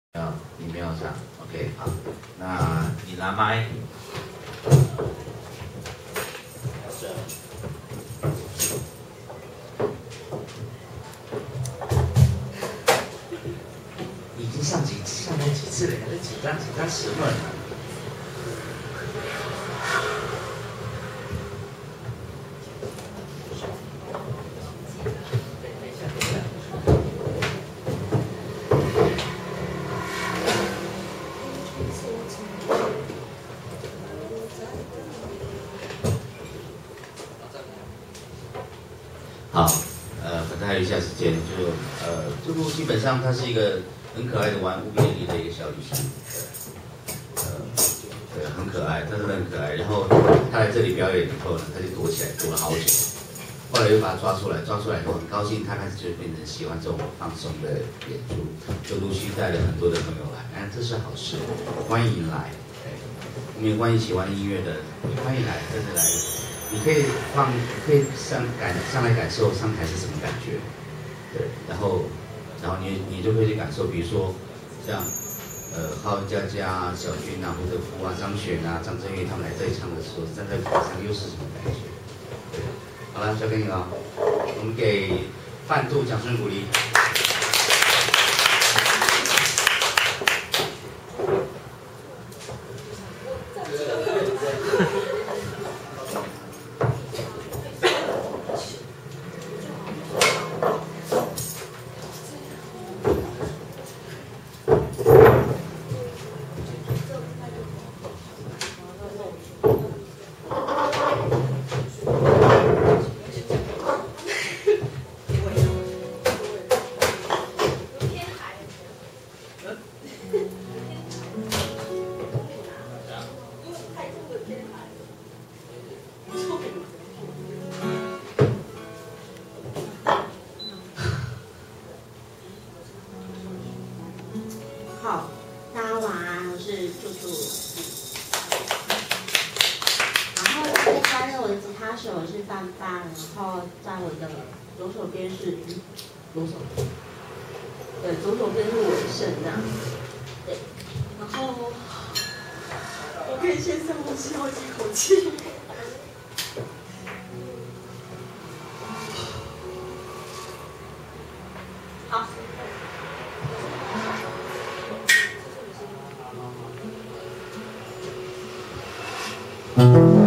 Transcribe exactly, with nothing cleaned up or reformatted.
啊，你没有上 ，OK， 好，那你拿麦。已经上几上来几次了，还在紧张紧张什么呢？好，呃，反正还有一下时间，就呃，这部基本上它是一个很可爱的玩五点零的一个小旅行，呃，对，很可爱，真的很可爱。然后他来这里表演以后呢，他就躲起来，躲了好久。后来又把他抓出来，抓出来以后很高兴，他开始就变成喜欢这种放松的演出，就陆续带了很多的朋友来，哎，这是好事，欢迎来，对，我们也欢迎喜欢音乐的，欢迎来，真的来。你可以放，可以上感上来感受上台是什么感觉，对，然后，然后你你就可以去感受，比如说像呃浩佳佳、小军啊、胡德夫啊、张悬啊、张震岳他们来这里唱的时候，站在台上又是什么感觉？对，好了，交给你了，我们给范度掌声鼓励。 好，大家晚安，我是兔兔。然后我是担任我的吉他手，我是范范，然后在我的左手边是左手，对，左手边是我的胜这样。对，然后我可以先深呼吸，我吸口气。好。嗯